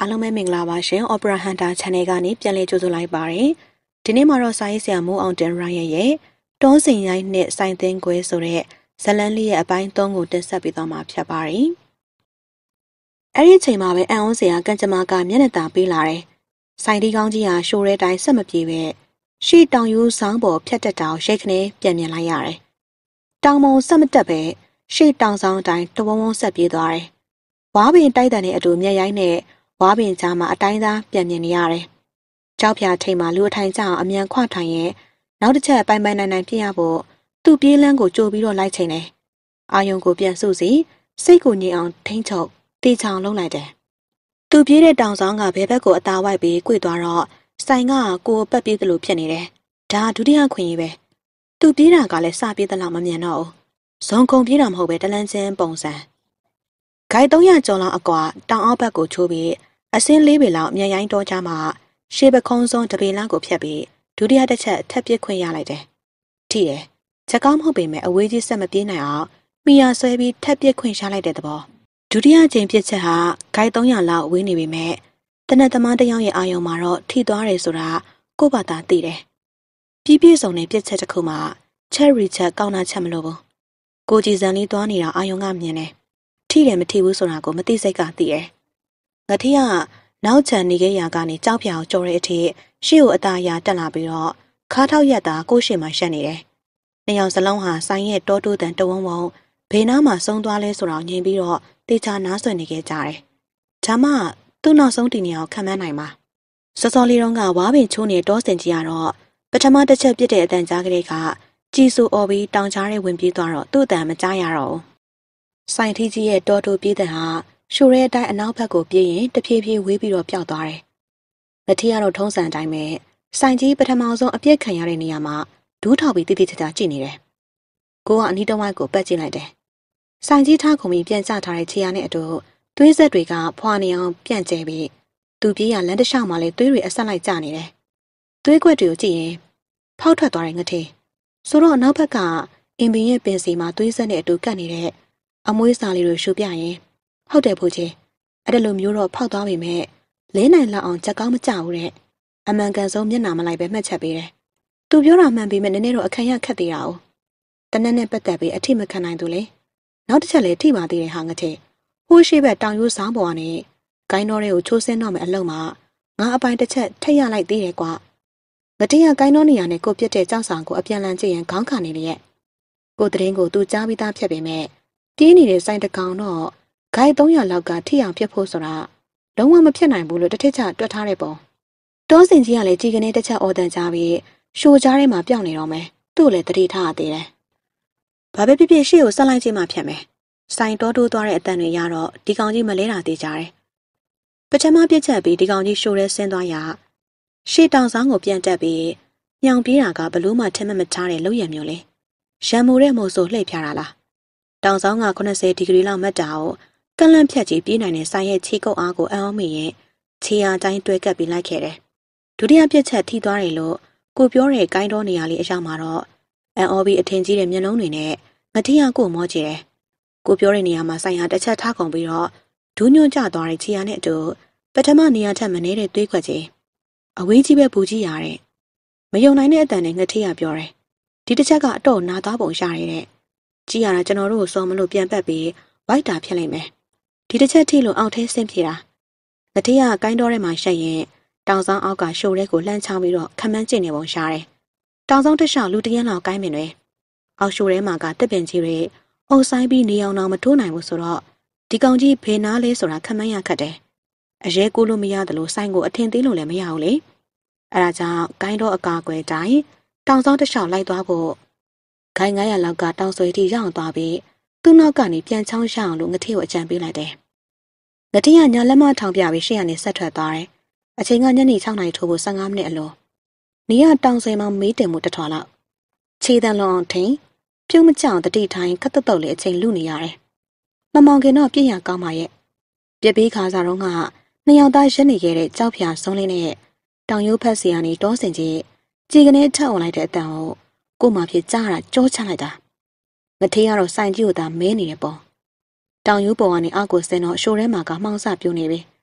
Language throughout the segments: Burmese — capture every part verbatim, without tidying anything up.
အားလုံးပဲမင်္ဂလာပါရှင် Opera Hunter Channel ကနေပြန်လည်ကြိုဆိုလိုက်ပါရယ်ဒီနေ့မှာတော့စာရေးဆရာမိုးအောင်တင်ရိုင်းရဲ့တောစင်ရိုင်းနဲ့စိုင်းသိန်းခွဲဆိုတဲ့ဇလန်းလေးရဲ့အပိုင်းသုံးကိုတင်ဆက်ပေးသွားမှာဖြစ်ပါရယ်အဲ့ဒီအချိန်မှာပဲအန်အောင်ဆရာကံကြမ္မာကမျက်နှာသာပေးလာတယ်စိုင်းဒီကောင်းကြီးဟာရှိုးတဲ့တိုင်းဆက်မပြေပဲရှေ့တောင်ယူဆောင်းပေါ်ဖြတ်တက်တာကိုရိတ်ခနဲပြန်မြင်လိုက်ရတယ်တောင်မုံဆက်မတက်ပဲရှေ့တောင်ဆောင်တိုင်းတဝုံဝုံဆက်ပြေးသွားတယ်ဝါပင်တိုက်တန်တဲ့အတူမျက်ရိုင်းနဲ့ဝါပင်ကြားမှာအတိုင်းသားပြန်မြင်နေရတယ်။ကြောက်ဖြာထိန်မှာလူအထိုင်ကျအောင်အမြန်ခွထိုင်ရဲ့နောက်တစ်ချက်ပိုင်ပိုင်နိုင်နိုင်ပြရဖို့သူ့ပြေးလန်းကိုကြိုပြီးတော့လိုက်ချိန်တယ်။အာယုံကိုပြန်စုစီစိတ်ကိုငြိမ်အောင်ထိန်းချုပ်တေချောင်လုံးလိုက်တယ်။သူပြေးတဲ့တောင်ဆောင်ကဘဲဘက်ကိုအသာဝိုက်ပြီးကြွေသွားတော့ဆိုင်ကကိုယ်ပတ်ပြေးသလိုဖြစ်နေတယ်။ဒါဒုတိယခွင့်ကြီးပဲ။သူပြေးတာကလည်းစပြေးသလောက်မမြင်တော့ဘူး။ဇုံကုံပြေးတာမဟုတ်ပဲတလန်းချင်းပုံစံ။ဂိုက်သုံးရာကျော်လောက်အကွာတောင်အောက်ဘက်ကိုချိုးပြီးအစင်းလေးပေလောက်မြန်ရိုင်းတော့ကြမှာရှေးပခုံးစုံတပေလောက်ကိုဖြတ်ပြီးဒုတိယတစ်ချက်ထပ်ပစ်ခွင့်ရလိုက်တယ်။ထိတယ်။ချက်ကောင်းမဟုတ်ပေမဲ့အဝေးကြီးဆက်မပြေးနိုင်အောင်မိယာဆွဲပြီးထပ်ပစ်ခွင့်ရလိုက်တဲ့သဘော။ဒုတိယကြိမ်ပြစ်ချက်ဟာဂိုက်သုံးရာလောက်ဝေးနေပေမဲ့တနက်သမားတစ်ယောက်ရဲ့အာယုံမှာတော့ထိသွားတယ်ဆိုတာကိုယ့်ဘာသာသိတယ်။ပြည့်ပြည့်စုံတဲ့ပြစ်ချက်တစ်ခုမှချက်ရီချက်ကောင်းတာချက်မလို့ဘူး။ကိုကြည်စံလေးသွားနေတာအာယုံကမြင်တယ်။ထိတယ်မထိဘူးဆိုတာကိုမသိစိတ်ကသိတယ်။ငါထီးကနောက်ချန်နေခဲ့ရာကနေကြောက်ဖြာကိုကြော်တဲ့အထိရှေ့ကိုအသားအရာတက်လာပြီးတော့ခါထောက်ရက်တာကိုရှေ့မှာရှက်နေတယ်။နှစ်ယောက်စလုံးဟာဆိုင်ရဲ့တောတိုးတန်တဝုံဝုံဘေးနားမှာဆုံးသွားလဲဆိုတော့ညင်ပြီးတော့တေချာနားဆွနေခဲ့ကြတယ်။ဒါမှသူ့နောက်ဆုံးတီနေအောင်ခံမနိုင်ပါ။စောစောလေးတုန်းကဝါပင်ချိုးနေတောစင်ကြီးကတော့ပထမတစ်ချက်ပြစ်တဲ့အတန်ကြားကလေးကကြည်ဆူအော်ပြီးတောင်ကြားထဲဝင်ပြေးသွားတော့သူ့အတန်မကြားရတော့ဘူး။ဆိုင်ထီးကြီးရဲ့တောတိုးပြေးတဲ့ဟာရှိုးရဲအတိုင်းအနောက်ဘက်ကိုပြေးရင်တဖြည်းဖြည်းဝေးပြီးတော့ပျောက်သွားတယ်။လက်ထီကတော့ထုံးစံအတိုင်းပဲဆိုင်ကြီးပထမဆုံးအပြစ်ခံရတဲ့နေရာမှာဒူးထောက်ပြီးတိတိကျကျကြည့်နေတယ်။ကိုကအနီးတစ်ဝိုက်ကိုပတ်ကြည့်လိုက်တယ်။ဆိုင်ကြီးထားခုံပြီးပြန်ကျထားတဲ့ခြေရနဲ့အတူသွေးဆက်တွေကဖွာနေအောင်ပြန့်ကျဲပြီးသူပြေးရလမ်းတစ်လျှောက်မှာလေသွေးတွေအဆက်လိုက်ကျနေတယ်။သွေးခွက်တွေကိုကြည့်ရင်ဖောက်ထွက်သွားတဲ့ငထေးဆိုတော့အနောက်ဘက်ကအင်ပင်ရဲ့ပင်စီမှာသွေးဆက်နဲ့အတူကပ်နေတဲ့အမွှေးစာလေးတွေရှုပြရင်ဟုတ်တယ်ဖို့ချင်းအဲ့ဒါလိုမျိုးတော့ဖောက်သွားပြီမဲ့လဲနိုင်လောက်အောင်ချက်ကောင်းမကြဘူးတဲ့အမှန်ကန်ဆုံးမျက်နှာမလိုက်ပဲမှတ်ချက်ပေးတယ်။သူပြောတာမှန်ပြီမဲ့နည်းနည်းတော့အခန့်ရခက်သေးတာ哦။တနက်နဲ့ပတ်သက်ပြီးအထိမခံနိုင်သူလေ။နောက်တစ်ချက်လည်းထိပါသေးတယ်ဟာငတဲ့။ဟိုးရှိဘက်တောင်ရိုးဆောင်ပေါ်ကနေဂိုင်းတော်တွေကိုချိုးဆင်းတော့မယ်အလုံးမှာငါအပိုင်းတစ်ချက်ထိတ်ရလိုက်သေးတယ်ကွာ။ငတဲ့ကဂိုင်းတော်နေရာနဲ့ကိုပြစ်တဲ့ကြောက်ဆောင်ကိုအပြန်လန်ကြည့်ရင်ခေါင်းခံနေလေရဲ့။ကိုတရင်ကိုသူကြားပြီးသားဖြစ်ပေမဲ့ပြေးနေတဲ့စိုင်းတကောင်တော့ဂိုက်သုံးရာလောက်ကထိအောင်ဖြစ်ဖို့ဆိုတာလုံးဝမဖြစ်နိုင်ဘူးလို့တစ်ထစ်ချတွက်ထားတဲ့ပုံတောစင်ကြီးကလည်းကြီးကနေတစ်ချက်အော်တန်ကြပြီးရှိုးကြားထဲမှာပြောင်းနေတော့မယ်သူ့လည်းတတိထားရသေးတယ်ဘာပဲဖြစ်ဖြစ်ရှေ့ကိုဆက်လိုက်ခြင်းမှဖြစ်မယ်ဆိုင်တောတိုးသွားတဲ့အတန်တွေရတော့ဒီကောင်ကြီးမလဲတာသေးကြတယ်ပထမပြစ်ချက်ပြီးဒီကောင်ကြီးရှိုးရဲဆင်းသွားရရှေ့တောင်ဆောင်ကိုပြန်တက်ပြီးညောင်ပြေးတာကဘလို့မှထင်မှတ်မထားတဲ့လောက်ရမျိုးလေရံမိုတဲ့မို့ဆိုလှည့်ဖြားတာလားတောင်ဆောင်ကခုနှစ်ဆယ်ဒီဂရီလောက်မှတ်တာကိုကန့်လန့်ဖြတ်ကြီးပြေးနိုင်တဲ့ဆိုင်ရဲ့ခြေကုပ်အားကိုအံ့ဩမိရင်ခြေအားတိုင်းတွဲကပ်ပြီးလိုက်ခဲ့တယ်။ဒုတိယပြက်ချက်ထိသွားတယ်လို့ကိုပြောတဲ့ဂိုင်းတော်နေရာလေးအရောက်မှာတော့အံ့ဩပြီးအထင်ကြီးတဲ့မျက်လုံးတွေနဲ့ငတိယကိုမောကြည့်တယ်။ကိုပြောတဲ့နေရာမှာဆိုင်ဟာတစ်ချက်ထားကုန်ပြီးတော့ဒူးညွန့်ကျသွားတဲ့ခြေအားနဲ့အတူပထမနေရာထက်မနည်းတဲ့သွေးခွက်ကြီးအဝေးကြီးပဲပူကြည့်ရတဲ့မယုံနိုင်တဲ့အတန်နဲ့ငတိယပြောတယ်။ဒီတစ်ချက်ကအတော့နာသားပုံရှာရတဲ့ကြည့်ရတာကျွန်တော်တို့ကိုစောမလို့ပြန်ပတ်ပြီးဝိုက်တာဖြစ်လိမ့်မယ်။ဒီတစ်ချက်ထိလို့အောက်ထဲဆင်းပြေတာငတိယကိုင်းတော်ထဲမှာရှက်ရင်တောင်ဆောင်အောက်ကရှိုးရဲကိုလှမ်းချောင်းပြီးတော့ခမန်းကျင်နေပုံရှားတယ်။တောင်ဆောင်တစ်လျှောက်လူတရန်းလောက်ကိုင်းမြင်တွေအောက်ရှိုးထဲမှာကတစ်ပင်ကြီးတွေအုပ်ဆိုင်ပြီးနေအောင်တော့မထိုးနိုင်ဘူးဆိုတော့ဒီကောင်ကြီးဖေနားလေးဆိုတာခမန်းရခတ်တယ်။အရဲကိုလို့မရတယ်လို့ဆိုင်ကိုအထင်သေးလို့လည်းမရဘူးလေ။အဲဒါကြောင့်ကိုင်းတော်အကာအကွယ်တိုင်းတောင်ဆောင်တစ်လျှောက်လိုက်သွားဖို့ဂိုင်း900လောက်ကတောင်ဆွေတီရောက်သွားပြီးသူ့နောက်ကနေပြန်ချောင်းရှောင်းလို့ငတိကိုအကြံပေးလိုက်တယ်။ငတိကညာလက်မထောင်ပြပြီးရှေ့ကနေဆက်ထွက်သွားတယ်။အချိန်ကညနေ6နာရီထိုးဖို့15မိနစ်အလို။နေရတောင်ဆွေမှာမေးတင်မှုတထွာလောက်။ခြေတန်လုံးအောင်ထင်ပြုံးမကြောင်တတိထိုင်းခတ်တုတ်တုတ်လေးအချိန်လူနေရတယ်။မမောင်ခင်တော့ပြည့်ရကောင်းပါရဲ့။ပြက်ပြီးခါစားတော့ကနှစ်ယောက်သားရက်နေခဲ့တဲ့ကြောက်ဖြာဆုံးလေးနဲ့တောင်ရိုးဖက်စီကနေတောစင်ကြီးကြည်ကနေထက်အောင်လိုက်တဲ့အတန်ကိုကိုမှဖြစ်ကြားတာကြောချလိုက်တာငထေးကတော့စိုင်ကြီးကိုသာမဲနေတယ်ပေါ့တောင်ရိုးပေါ်ကနေအောက်ကိုဆင်းတော့ရှိုးထဲမှာကမှောင်စပြိုးနေပြီ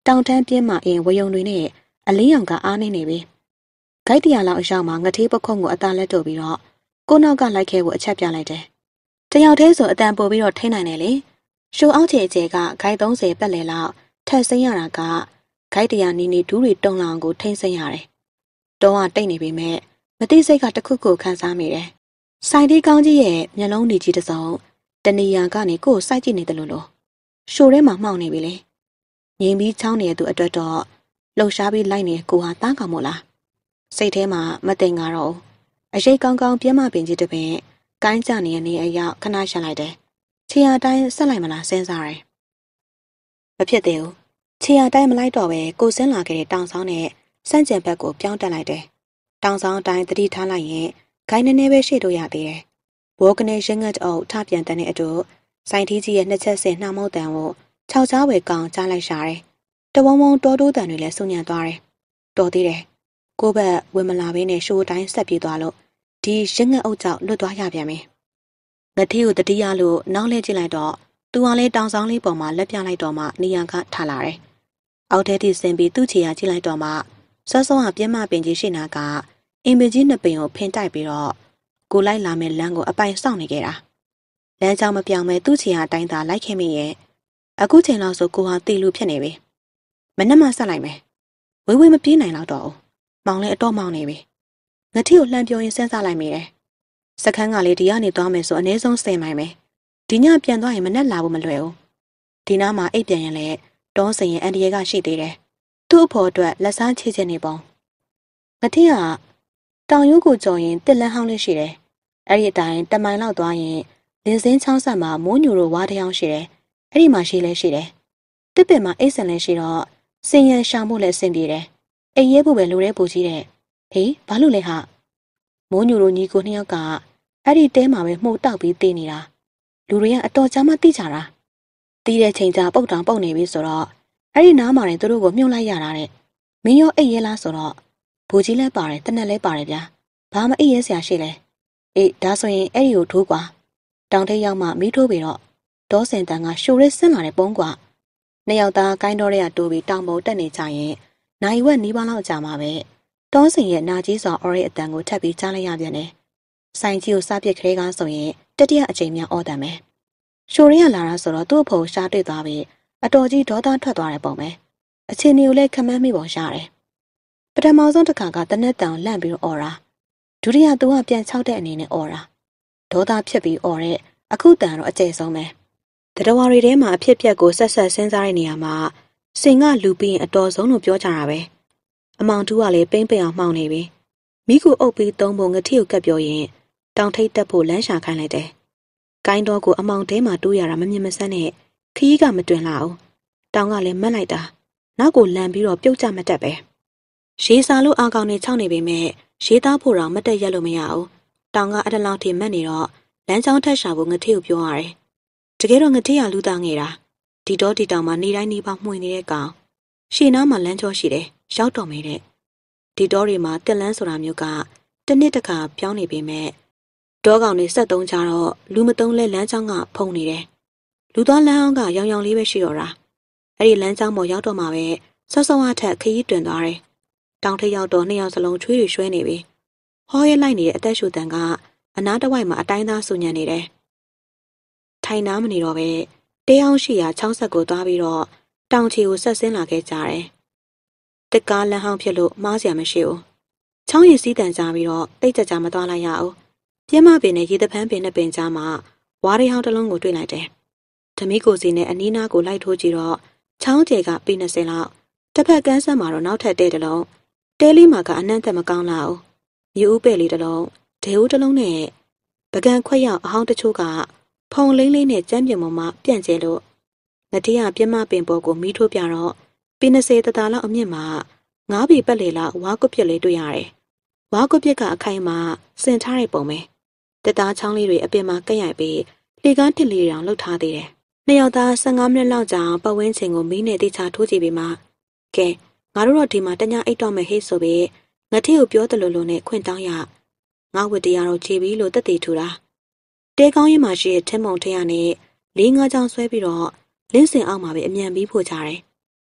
တောင်တန်းပြင်းမှအင်ဝယုံတွေနဲ့အလင်းရောင်ကအားနေနေပြီဂိုက်တရာလောက်အရောက်မှာငထေးပခုံးကိုအသာလက်တို့ပြီးတော့ကိုနောက်ကလိုက်ခဲဖို့အချက်ပြလိုက်တယ်တယောက်တည်းဆိုအတန်ပို့ပြီးတော့ထိနိုင်တယ်လေရှိုးအောက်ခြေအကျဲကဂိုက်သုံးဆယ်ပတ်လည်လောက်ထက်စိမ့်ရတာကဂိုက်တရာနီနီဒူးတွေတုံလောင်ကိုထိမ့်စိမ့်ရတယ်တောကတိတ်နေပြီမဲ့မသိစိတ်ကတခုခုခန်းစားမိတယ်ဆိုင်တီးကောင်းကြီးရဲ့မျက်လုံးတွေကြီးတစ်စုံတနေရာကနေကိုယ်စိုက်ကြည့်နေတယ်လို့လို့ရှိုးထဲမှာမှောင်နေပြီလေငြိမ်ပြီးချောင်းနေတဲ့သူအတွက်တော့လှုပ်ရှားပြီးလိုက်နေကိုဟာတားကောင်မို့လားစိတ်ထဲမှာမသိင်ကတော့အရေးကောင်းကောင်းပြင်းမပင်ကြီးတစ်ပင်ကိုင်းကြနေတဲ့နေအရောက်ခဏရှက်လိုက်တယ်ခြေရတိုင်းဆက်လိုက်မလားစဉ်းစားတယ်မဖြစ်သေးဘူးခြေရတိုင်းမလိုက်တော့ပဲကိုစင်းလာခဲ့တဲ့တောင်ဆောင်နဲ့စန့်ကျင်ဘက်ကိုပြောင်းတက်လိုက်တယ်တောင်ဆောင်အတိုင်းတတိထားလိုက်ရင်ဂိုင်းနေနေပဲရှေ့တို့ရသေးတယ်ဘောကနေရငတ်အုပ်ထပြန်တဲ့အတူစိုင်းထီးကြီးရဲ့နှစ်ချက်ဆင်နှာမုတ်တန်ကိုခြောက်ချားဝေကောင်ကြားလိုက်ရှာတယ်တဝုံဝုံတောတိုးတန်တွေလည်းစုညံသွားတယ်တော်သေးတယ်ကိုဘက်ဝင်မလာဘဲနဲ့ရှိုးတိုင်းဆက်ပြေးသွားလို့ဒီရငတ်အုပ်ကြောင့်လွတ်သွားရပြန်ပြီငတိကိုတတိယလို့နောက်လဲကြည့်လိုက်တော့သူကလည်းတောင်ဆောင်လေးပေါ်မှာလက်ပြလိုက်တော့မှနေရန်ကထလာတယ်အောက်ထဲထိဆင်းပြီးသူ့ခြေရကြည့်လိုက်တော့မှစောစောကပြင်းမပင်ကြီးရှိနာကအင်မကြီးနှစ်ပင်ကိုဖင်တိုက်ပြီးတော့ကိုလိုက်လာမဲ့လမ်းကိုအပိုင်စောင့်နေခဲ့တာလမ်းကြောင်မပြောင်းမဲသူ့ခြေရအတိုင်းသာလိုက်ခဲ့မိရဲ့အခုချိန်လောက်ဆိုကိုဟာတီလူဖြစ်နေပြီမနှက်မဆက်လိုက်မယ်ဝေးဝေးမပြေးနိုင်တော့တော့မောင်လည်းအတော့မောင်နေပြီငတိကိုလှမ်းပြောရင်းစဉ်းစားလိုက်မိတယ်စခန်းကလေးဒီကနေသွားမယ်ဆိုအနည်းဆုံး၁၀မိုင်ပဲဒီညပြန်သွားရင်မနှက်လာဖို့မလွယ်ဘူးဒီနားမှာအိပ်ပြန်ရင်လည်းတောစင်ရင်အန်ဒီရဲကရှိသေးတယ်သူ့အဖေအတွက်လက်စားချေချင်နေပုံငတိကတောင်ရိုးကိုကြော်ရင်တစ်လန်းဟောင်းလေးရှိတယ်အဲ့ဒီအတိုင်းတမိုင်လောက်သွားရင်လင်းစင်းချောင်းဆက်မှာမိုးညိုတို့ဝါးတောင်ရှိတယ်အဲ့ဒီမှာရှိလဲရှိတယ်တစ်ပင်မှာအိတ်ဆန်လဲရှိတော့စင်ရန်ရှာဖို့လည်းအဆင်ပြေတယ်အိမ်ရဲဖို့ပဲလိုတဲ့ပူကြီးတဲ့ဟေးဘာလို့လဲဟာမိုးညိုတို့ညီကိုနှစ်ယောက်ကအဲ့ဒီတဲမှာပဲမှုတ်တောက်ပြီးတေးနေတာလူတွေကအတော်ကြာမှသိကြတာတီးတဲ့ချိန်ကြာပုတ်တောင်ပုတ်နေပြီဆိုတော့အဲ့ဒီနားမှာနေသူတို့ကိုမြုပ်လိုက်ရတာတဲ့မင်းရောအိတ်ရဲလားဆိုတော့ဘူကြီးလည်းပါတယ်တနက်လည်းပါတယ်ဗျာဘာမှအိတ်ရဲစရာရှိလဲအေးဒါဆိုရင်အဲ့ဒီကိုထိုးကွာတောင်ထိပ်ရောက်မှမီးထိုးပြီးတော့ဒေါ်စင်တန်ကရှိုးရဲဆင်းလာတဲ့ပုံကွာနှစ်ယောက်သားကိုင်းတော်ရဲတိုးပြီးတောင်ပေါ်တက်နေကြရင်နိုင်ဝက်နီးပါးလောက်ကြာမှာပဲတောစင်ရဲ့နာကြီးစွာအော်ရဲအတန်ကိုထပ်ပြီးကြားလိုက်ရပြန်တယ်ဆိုင်ကြီးကိုစားပစ်ခဲကားဆိုရင်တတိယအကြိမ်မြောက်အော်တန်ပဲရှိုးရဲလာတာဆိုတော့သူ့အဖို့ရှားတွေ့သွားပြီးအတော်ကြီးဒေါသထွက်သွားတဲ့ပုံပဲအချင်းမျိုးလည်းခမန်းမိပုံရှားတယ်ပထမဆုံးတစ်ခါကတနက်တန်လန့်ပြီးတော့အော်တာဒုတိယသူကပြန်ချောက်တဲ့အနေနဲ့အော်တာဒေါသဖြစ်ပြီးအော်တဲ့အခုတန်တော့အကျယ်ဆုံးပဲတရဝရီထဲမှာအဖြစ်ပြက်ကိုဆက်ဆက်စဉ်းစားတဲ့နေရာမှာစင်ကလူပြီးရင်အတော်ဆုံးလို့ပြောကြတာပဲအမောင်တူကလည်းပိမ့်ပိန်အောင်မှောင်နေပြီမိကူအုပ်ပြီးသုံးပုံငတိကိုကပ်ပြောရင်တောင်ထိပ်တက်ဖို့လမ်းရှာခိုင်းလိုက်တယ်ကိုင်းတော်ကိုအမောင်တဲမှာတိုးရတာမမြင်မဆန်းနဲ့ခီးကမတွင်လာအောင်တောင်ကလည်းမက်လိုက်တာနောက်ကိုလန်ပြီးတော့ပြုတ်ကြမတက်ပဲရေစာလို့အာကောင်နေချောင်းနေပေမဲ့ရေသားဖို့တော့မတက်ရက်လို့မရဘူးတောင်ကအတလောင်ထိမက်နေတော့လမ်းကြောင်းထက်ရှာဖို့ငတိကိုပြောရတယ်တကယ်တော့ငတိကလူသားငယ်တာဒီတော့ဒီတောင်မှာနေတိုင်းနေပေါမှွင်နေတဲ့ကောင်ရှေ့နားမှာလမ်းကျော်ရှိတယ်ရောက်တော်မေးတဲ့ဒီတော့တွေမှာတက်လန်းဆိုတာမျိုးကတစ်နှစ်တစ်ခါပြောင်းနေပေမဲ့တောကောင်တွေဆက်သုံးကြတော့လူမသုံးလဲလမ်းကြောင်းကဖုံနေတယ်လူသားလမ်းအောင်ကရောင်ရောင်လေးပဲရှိတော့တာအဲ့ဒီလမ်းကြောင်းပေါ်ရောက်တော့မှပဲဆော့ဆော့အထက်ခရီးတွင်သွားတယ်တောင်ထိပ်ရောက်တော့နှစ်ယောက်စလုံးချွေးတွေရွှဲနေပြီဟောရဲလိုက်နေတဲ့အသက်ရှူတန်ကအနားတစ်ဝိုက်မှာအတိုင်းသားဆူညံနေတယ်ထိုင်နားမနေတော့ပဲတဲအောင်ရှိရာချောင်းဆက်ကိုသွားပြီးတော့တောင်ချီကိုဆက်ဆင်းလာခဲ့ကြတယ်တက်ကားလမ်းဟောင်းဖြစ်လို့မားစရာမရှိဘူးချောင်းရည်စည်းတန်ကြပြီးတော့တိတ်ကြကြမသွားလိုက်ရအောင်ပြင်းမပင်နဲ့ရေတပန်းပင်နဲ့ပင်ကြားမှာဝါရီဟောင်းတစ်လုံးကိုတွေ့လိုက်တယ်ဓမီကိုစီနဲ့အနီးနားကိုလိုက်ထိုးကြည့်တော့ချောင်းကျယ်ကပေ၂၀လောက်တစ်ဖက်ကန်းဆက်မှာတော့နောက်ထပ်တဲတစ်လုံးတဲလေးမှာကအနှံ့သက်မကောင်းလာဘူးမြူးပဲ့လေးတစ်လုံးဒေဦးတစ်လုံးနဲ့ပကံခွက်ရောက်အဟောင်းတချို့ကဖုံလိမ့်လေးနဲ့ကျမ်းပြင်ပေါ်မှာပြန့်ကျဲလို့ငတိယပြင်းမပင်ပေါ်ကိုမီးထိုးပြတော့ပေ၂၀တသားလောက်အမြင့်မှာငါးပေပတ်လေလောက်ဝါကွက်ပြက်လေးတွေ့ရတယ်ဝါကွက်ပြက်ကအခိုင်မှာစင်ထားတဲ့ပုံပဲတသားချောင်းလေးတွေအပင်မှာကက်ရိုက်ပြီးလေကားတစ်လေးတောင်လှုပ်ထားသေးတယ်နှစ်ယောက်သား၁၅မိနစ်လောက်ကြာပတ်ဝန်းကျင်ကိုမီးနဲ့တိချထိုးကြည့်ပြီးမှကဲငါတို့တော့ဒီမှာတညအိတ်တော့မယ်ဟေ့ဆိုပြီးငတိကိုပြောတယ်လို့လို့နဲ့ခွင့်တောင်းရငါဝတ်တရားတော့ခြေပြီးလို့တက်တည်ထူတာတဲကောင်းရင်မှာရှိတဲ့ထင်းမုံထရနဲ့လေးငါးချောင်းဆွဲပြီးတော့လင်းစင်အောက်မှာပဲအမြန်ပြီးဖို့ကြတယ်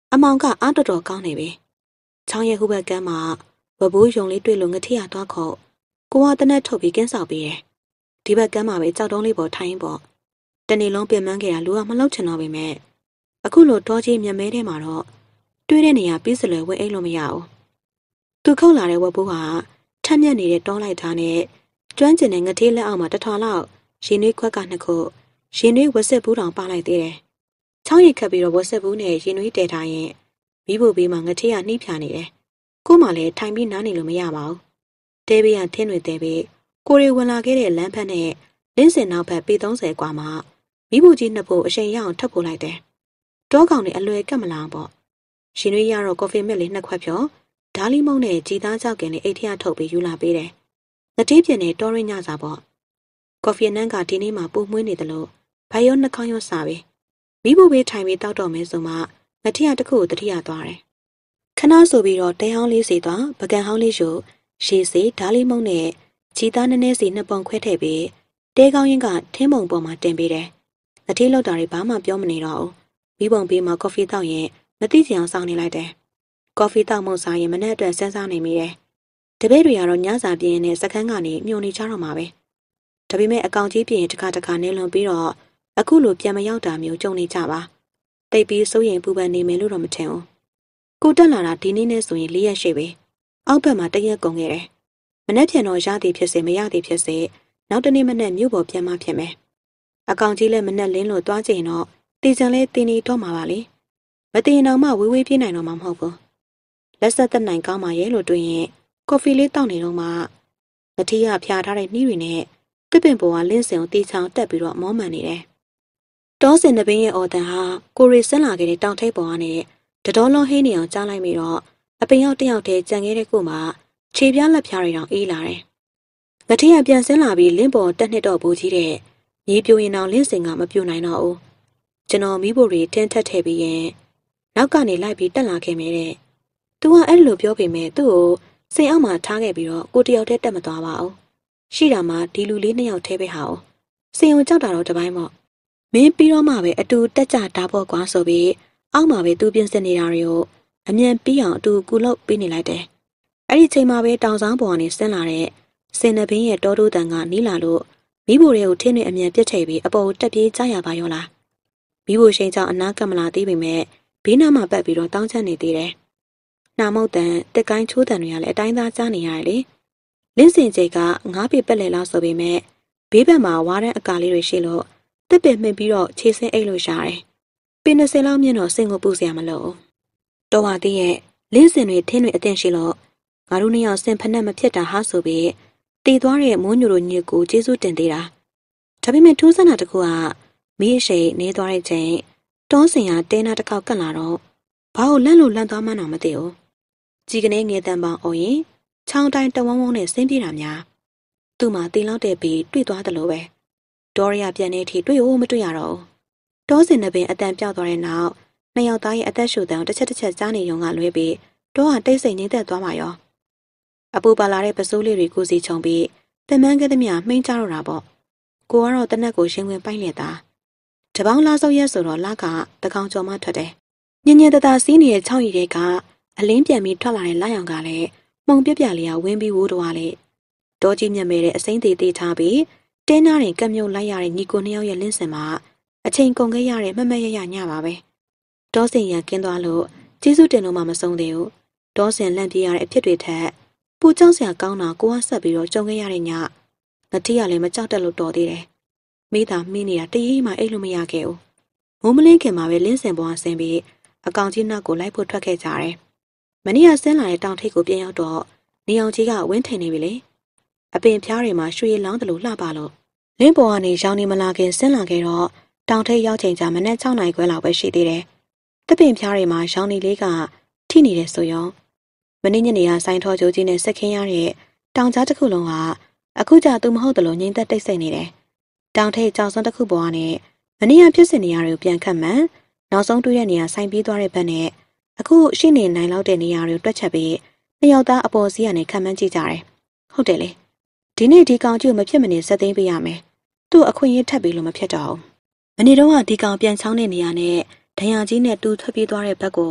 အမောင်ကအားတော်တော်ကောင်းနေပြီချောင်းရဲ့ဟိုဘက်ကမ်းမှာဝဘိုးယုံလေးတွေ့လို့ငတိရသွားခေါ့ကိုကတနက်ထုတ်ပြီးကင်းဆောက်ပြီးတယ်ဒီဘက်ကမ်းမှာပဲကြောက်တုံးလေးပေါ်ထိုင်းပေါ့တနေ့လုံးပြင်ပန်းခဲ့တာလူကမလောက်ချင်တော့ပေမဲ့အခုလိုတောကြီးမြမဲထဲမှာတော့တွေးတဲ့နေရာပြီးစလွယ်ဝဲအိတ်လို့မရဘူးသူခုတ်လာတဲ့ဝဘိုးဟာထက်မြက်နေတဲ့တောလိုက်သားနဲ့ကျွမ်းကျင်တဲ့ငထေးလက်အောက်မှာတထွာလောက်ရင်နှွေးခွက်ကနှစ်ခုရင်နှွေးဝက်ဆက်ဘူးတောင်ပါလိုက်သေးတယ်ချောင်းရိတ်ခတ်ပြီးတော့ဝက်ဆက်ဘူးနဲ့ရင်နှွေးတဲထားရင်မိဖို့ဘေးမှာငထေးကနှိဖြာနေတယ်ကို့မှလည်းထိုင်ပြီးနားနေလို့မရပါဘူးတဲဘေးကထင်းတွေတဲဘေးကိုရီဝင်လာခဲ့တဲ့လမ်းဖက်နဲ့လင်းစင်နောက်ဖက်ပေသုံးဆယ်กว่าမှာမိဖို့ကြီးနှစ်ဖို့အချိန်ရအောင်ထပ်ပို့လိုက်တယ်တောကောင်တွေအလွယ်ကတ်မလာပေါ့ရှင်ရွေးရတော့ကော်ဖီမက်လေးနှစ်ခွက်ဖြောဓာလီမုံနဲ့ကြည်သားကြောက်ကင်လေးအိတ်ထရထုတ်ပြီးယူလာပေးတယ်ငတိပြင်းနဲ့တော်ရင်းညစာပေါ့ကော်ဖီနန်းကဒီနေ့မှပို့မွေးနေတယ်လို့ဘိုင်ရောနှာခေါင်းရောစားပြီးမိဖို့ဘေးထိုင်ပြီးတောက်တော့မယ်ဆိုမှငတိရတစ်ခုကိုတတိယသွားတယ်ခဏဆိုပြီးတော့တဲဟောင်းလေးစီသွားပကံဟောင်းလေးယူရှည်စီဓာလီမုံနဲ့ကြည်သားနည်းနည်းစီနှစ်ပုံခွဲထည့်ပြီးတဲကောင်းရင်ကထင်းပုံပေါ်မှာတင်ပေးတယ်ငတိလောက်တာတွေဘာမှပြောမနေတော့ဘူးမိဘုံဘေးမှာကော်ဖီတောက်ရင်မသိချင်အောင်စောင့်နေလိုက်တယ်ကော်ဖီတောက်မှုစားရင်မနဲ့အတွက်စဉ်းစားနေမိတယ်တပည့်တွေကတော့ညစာပြင်းနဲ့စခန်းကနေမြုံနေကြတော့မှာပဲဒါပေမဲ့အကောင်ကြီးပြင်းတစ်ခါတစ်ခါနေလွန်ပြီးတော့အခုလိုပြန်မရောက်တာမျိုးကြုံနေကြပါတိတ်ပြီးစိုးရင်ပူပန်နေမယ်လို့တော့မထင်ဘူးကိုတက်လာတာဒီနေ့နဲ့ဆိုရင်လေးရက်ရှိပြီအောက်ဘက်မှာတရက်ကုန်ခဲ့တယ်မနေ့ပြန်တော့ရသည်ဖြစ်စေမရသည်ဖြစ်စေနောက်တနေ့မနေ့မြို့ပေါ်ပြန်မှဖြစ်မယ်အကောင်ကြီးလည်းမနေ့လင်းလို့သွားကြရင်တော့တီချန်လဲတင်းနေတော့မှာပါလေမတင်အောင်မှဝေးဝေးပြေးနိုင်တော့မှာမဟုတ်ဘူးလက်ဆက်သက်နိုင်ကောင်းပါရဲ့လို့တွင်ရင်ကော်ဖီလေးတောက်နေတော့မှမထီးရဖြာထားတဲ့နှီးတွေနဲ့တစ်ပင်ပေါ်ကလင်းစင်ကိုတီချောင်တက်ပြီးတော့မောမှန်နေတယ်တောစင်တပင်းရဲ့အော်တန်ဟာကိုရီဆင်းလာခဲ့တဲ့တောင်ထိပ်ပေါ်ကနေတတော်လုံးဟင်းနေအောင်ကြားလိုက်ပြီးတော့အပင်ရောက်တယောက်တည်းကြံခဲ့တဲ့ကိုမှခြေပြားလက်ဖြားတွေတောင်အေးလာတယ်မထီးရပြန်ဆင်းလာပြီးလင်းပေါ်တက်နှစ်တော့ဘူးကြီးတဲ့မြေပြိုရင်တောင်လင်းစင်ကမပြိုနိုင်တော့ဘူးကျွန်တော်မိဖို့တွေတင်းထက်ထည့်ပြီးရင်နောက်ကနေလိုက်ပြီးတက်လာခဲ့မိတဲ့။ तू ကအဲ့လိုပြောပေမဲ့သူ့ကိုစိတ်အောက်မှာထားခဲ့ပြီးတော့ကိုတယောက်တည်းတက်မသွားပါဘူး။ရှိတာမှဒီလူလေးနှစ်ယောက်တည်းပဲဟာ။စိတ်ုံကြောက်တာတော့တပိုင်းပေါ့။မင်းပြီးတော့မှပဲအတူတက်ကြတာပေါ့ကွာဆိုပြီးအောက်မှာပဲသူပြင်ဆင်နေတာတွေကိုအမြန်ပြီးအောင်အတူကူလို့ပေးနေလိုက်တယ်။အဲ့ဒီချိန်မှာပဲတောင်ဆောင်ပေါ်ကနေဆင်းလာတဲ့စင်နဘင်းရဲ့တောတိုးတန်ကနီးလာလို့မိဖို့တွေကိုထင်းတွေအမြန်ပြစ်ထည့်ပြီးအပေါ်တက်ပြေးကြရပါရောလား။မိဖို့ရှိန်ကြောင့်အနာကမလာသေးပေမဲ့ဘေးနားမှာပတ်ပြီးတော့တောင်းချနေသေးတယ်။နှာမုတ်တန်တက်ကိုင်းချိုးတန်တွေကလည်းအတိုင်းသားကြားနေရတယ်လေ။လင်းစင်ကျိတ်ကငါးပေပက်လေလောက်ဆိုပေမဲ့ဘေးဘက်မှာဝါတဲ့အကာလေးတွေရှိလို့တစ်ပင်မှင်ပြီးတော့ခြေစင်းအိတ်လို့ရတယ်။ပင်နှစ်ဆယ်လောက်မြင့်တော့စင်ကိုပူစရာမလို။တော်ပါသေးရဲ့လင်းစင်တွေထင်းတွေအတင်းရှိလို့ငါတို့နှစ်ယောက်စင်ဖက်နဲ့မဖြစ်တာဟာဆိုပြီးတည်သွားတဲ့မိုးညိုတို့ညစ်ကိုကျေးဇူးတင်သေးတာ။ဒါပေမဲ့ထူးဆန်းတာတခုကမီးအရှိန်နေသွားတဲ့ချိန်တောစင်ရတဲနာတစ်ခေါက်ကတ်လာတော့ဘာလို့လန့်လို့လန့်သွားမှန်းတော့မသိဘူး။ကြီးကနေငယ်တန်ပေါင်းအော်ရင်ချောင်းတိုင်းတဝန်းဝန်းနဲ့ဆင်းပြေးတာများသူ့မှာတီလောက်တဲ့ပြီးတွေ့သွားတယ်လို့ပဲဒေါ်ရီယာပြန်နေထိတွေ့ဦးမတွေ့ရတော့ဘူး။တောစင်နှစ်ပင်အတန်ပြောက်သွားတဲ့နောက်နှစ်ယောက်သားရဲ့အသက်ရှူတန်တစ်ချက်တစ်ချက်ကြားနေရုံကလွဲပြီးတော့ဟာတိတ်ဆိတ်ငြိမ်သက်သွားပါရော။အပူပါလာတဲ့ပစိုးလေးတွေကိုစီချုံပြီးတမန်းကသမျှမှိန်းကြတော့တာပေါ့။ကိုကတော့တနက်ကိုရှင်းဝင်ပိုက်လက်သားတပေါင်းလားစုပ်ရက်ဆိုတော့လကတကောင်ကျော်မှထွက်တယ်။ညင်ညင်တသာစီးနေတဲ့ချောင်းရီတွေကအလင်းပြန်ပြီးထွက်လာတဲ့လက်ရောင်ကလည်းမှုံပြပြလေးကဝင်းပြီးဝိုးတော်လေတောကြီးမြက်မဲတဲ့အစိမ့်သေးသေးထားပြီးတင်းနာရင်ကပ်မြုပ်လိုက်ရတဲ့ညီကိုနှစ်ယောက်ရဲ့လင်းစင်မှာအချိန်ကုန်ခဲ့ရတဲ့မမရရညပါပဲတောစင်ရကင်းသွားလို့ကျေးဇူးတင်လို့မှမဆုံးသေးဘူးတောစင်လန့်ပြေးရတဲ့အဖြစ်တွေထက်ပူကြောက်စရာကောင်းတာကိုကဆက်ပြီးတော့ကြုံခဲ့ရတဲ့ညငတိကလည်းမကြောက်တက်လို့တော်သေးတယ်မိသားမင်းနေတာတရေမှအိတ်လို့မရခဲ့ဘူးမိုးမလင်းခင်မှာပဲလင်းစင်ပေါ်ဆင်းပြီးအကောင်ကြီးနောက်ကိုလိုက်ဖို့ထွက်ခဲ့ကြတယ်မနေ့ကဆင်းလာတဲ့တောင်ထိပ်ကိုပြန်ရောက်တော့နေအောင်ကြီးကဝင်းထင်နေပြီလေအပင်ဖျားတွေမှာရွှေလောင်းတယ်လို့လှပလို့လင်းပေါ်ကနေရောင်နေမလာခင်ဆင်းလာခဲ့တော့တောင်ထိပ်ရောက်ချိန်ကျမနေ့၆နာရီခွဲလောက်ပဲရှိသေးတယ်တပင်ဖျားတွေမှာရောင်နေလေးကထိနေတယ်ဆိုရောမနေ့ညနေကဆိုင်ထော်ကြိုးကြီးနဲ့ဆက်ခင်းရတဲ့တောင်ကြားတစ်ခုလုံးကအခုကျသူမဟုတ်တယ်လို့ငြိမ်သက်တိတ်ဆိတ်နေတယ်တောင်ထိပ်ကြောင်စွန်းတစ်ခုပေါ်ကနေမနေ့ကဖြစ်စဉ်နေရာတွေကိုပြန်ခတ်မှန်နောက်ဆုံးတွေ့တဲ့နေရာဆိုင်ပြီးသွားတဲ့ဘက်နဲ့အခုရှိနေနိုင်လောက်တဲ့နေရာတွေကိုတွက်ချက်ပြီးနှစ်ယောက်သားအပေါ်စီးကနေခံမှန်းကြည့်ကြတယ်ဟုတ်တယ်လေဒီနေ့ဒီကောင်ကြီးကိုမဖြစ်မနေဆက်သိမ်းပေးရမယ်သူ့အခွင့်အရေးထပ်ပြီးလို့မဖြစ်တော့ဘူးမနေ့တုန်းကဒီကောင်ပြန်ချောင်းတဲ့နေရာနဲ့ဒဏ်ရာကြီးနဲ့တူထွက်ပြေးသွားတဲ့ဘက်ကို